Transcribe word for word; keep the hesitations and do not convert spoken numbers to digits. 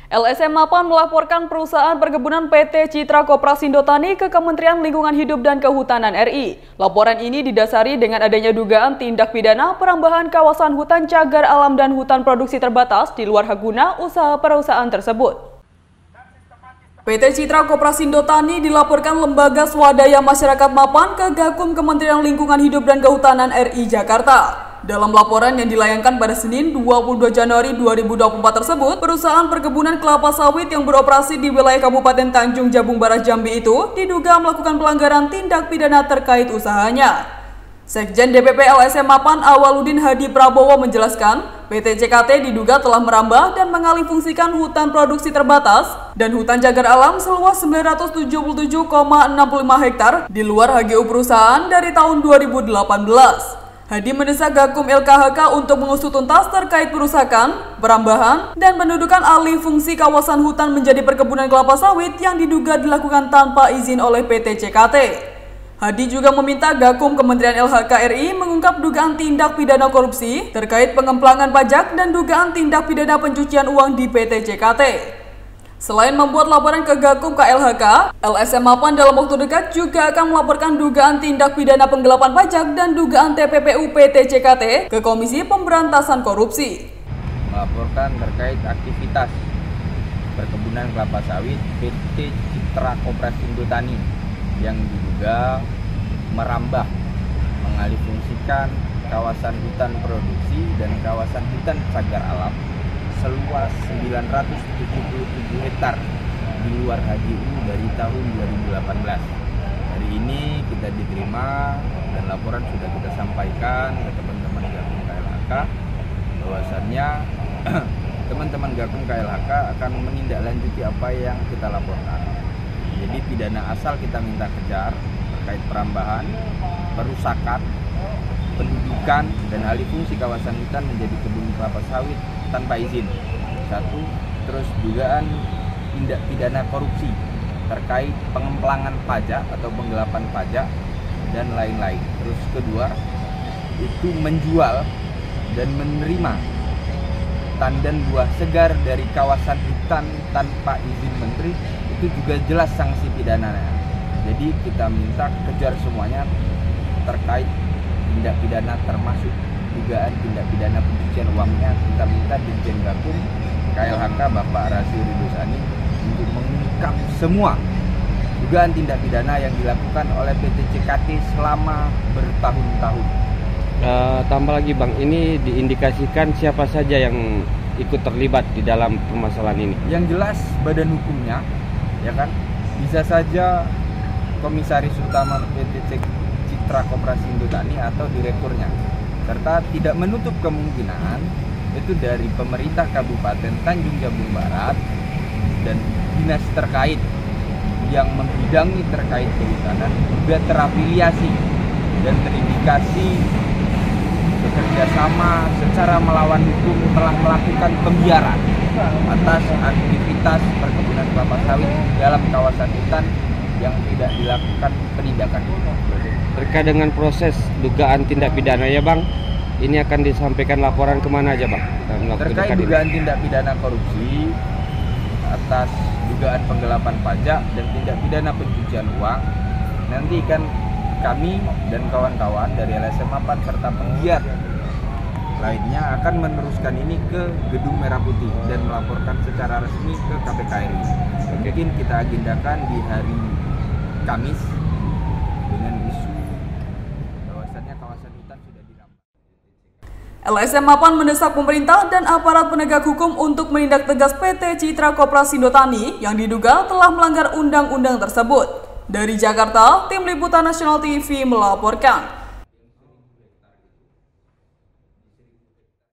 L S M Mapan melaporkan perusahaan perkebunan P T Citra Koperasi Indotani ke Kementerian Lingkungan Hidup dan Kehutanan R I. Laporan ini didasari dengan adanya dugaan tindak pidana perambahan kawasan hutan cagar alam dan hutan produksi terbatas di luar hak guna usaha perusahaan tersebut. P T Citra Koperasi Indotani dilaporkan Lembaga Swadaya Masyarakat Mapan ke Gakum Kementerian Lingkungan Hidup dan Kehutanan R I Jakarta. Dalam laporan yang dilayangkan pada Senin dua puluh dua Januari dua ribu dua puluh empat tersebut, perusahaan perkebunan kelapa sawit yang beroperasi di wilayah Kabupaten Tanjung Jabung Barat Jambi itu diduga melakukan pelanggaran tindak pidana terkait usahanya. Sekjen D P P L S M Mapan Awaludin Hadi Prabowo menjelaskan, P T C K T diduga telah merambah dan mengalihfungsikan hutan produksi terbatas dan hutan cagar alam seluas sembilan ratus tujuh puluh tujuh koma enam puluh lima hektar di luar H G U perusahaan dari tahun dua ribu delapan belas. Hadi mendesak Gakum L K H K untuk mengusut tuntas terkait perusakan, perambahan, dan pendudukan alih fungsi kawasan hutan menjadi perkebunan kelapa sawit yang diduga dilakukan tanpa izin oleh P T C K T. Hadi juga meminta Gakum Kementerian L H K R I mengungkap dugaan tindak pidana korupsi terkait pengemplangan pajak dan dugaan tindak pidana pencucian uang di P T C K T. Selain membuat laporan ke Gakum K L H K, L S M Mapan dalam waktu dekat juga akan melaporkan dugaan tindak pidana penggelapan pajak dan dugaan T P P U P T C K T ke Komisi Pemberantasan Korupsi. Melaporkan terkait aktivitas perkebunan kelapa sawit P T Citra Koperasi Indotani yang diduga merambah, mengalihfungsikan kawasan hutan produksi dan kawasan hutan cagar alam seluas sembilan ratus tujuh puluh tujuh hektar di luar H G U dari tahun dua ribu delapan belas. Hari ini kita diterima dan laporan sudah kita sampaikan ke teman-teman Gakum K L H K bahwasannya teman-teman Gakum K L H K akan menindaklanjuti apa yang kita laporkan. Jadi pidana asal kita minta kejar terkait perambahan, perusakan, pendudukan dan alih fungsi kawasan hutan menjadi kebun kelapa sawit tanpa izin. Satu, terus dugaan tindak pidana korupsi terkait pengemplangan pajak atau penggelapan pajak dan lain-lain. Terus kedua, itu menjual dan menerima tandan buah segar dari kawasan hutan tanpa izin menteri, itu juga jelas sanksi pidananya. Jadi kita minta kejar semuanya terkait tindak pidana termasuk dugaan tindak pidana pencucian uangnya. Kita minta Dirjen Gakum K L H K Bapak Rasy Ridhosani untuk mengungkap semua dugaan tindak pidana yang dilakukan oleh P T C K T selama bertahun-tahun. Uh, tambah lagi Bang, ini diindikasikan siapa saja yang ikut terlibat di dalam permasalahan ini? Yang jelas badan hukumnya, ya kan, bisa saja Komisaris Utama P T C Citra Koperasi Indotani atau direkturnya, serta tidak menutup kemungkinan itu dari pemerintah Kabupaten Tanjung Jabung Barat dan dinas terkait yang membidangi terkait kehutanan juga terafiliasi dan terindikasi bekerja sama secara melawan hukum telah melakukan pembiaran atas aktivitas perkebunan kelapa sawit dalam kawasan hutan yang tidak dilakukan penindakan. Terkait dengan proses dugaan tindak pidana ya Bang, ini akan disampaikan laporan kemana aja Bang? Terkait dugaan ini. Tindak pidana korupsi atas dugaan penggelapan pajak dan tindak pidana pencucian uang, nanti kan kami dan kawan-kawan dari L S M Mapan serta penggiat lainnya akan meneruskan ini ke Gedung Merah Putih dan melaporkan secara resmi ke K P K R I. Mungkin kita agendakan di hari Kamis dengan isu bahwasannya kawasan hutan sudah dirambah. L S M Mapan mendesak pemerintah dan aparat penegak hukum untuk menindak tegas P T Citra Koperasi Indotani yang diduga telah melanggar undang-undang tersebut. Dari Jakarta, Tim Liputan Nasional T V melaporkan.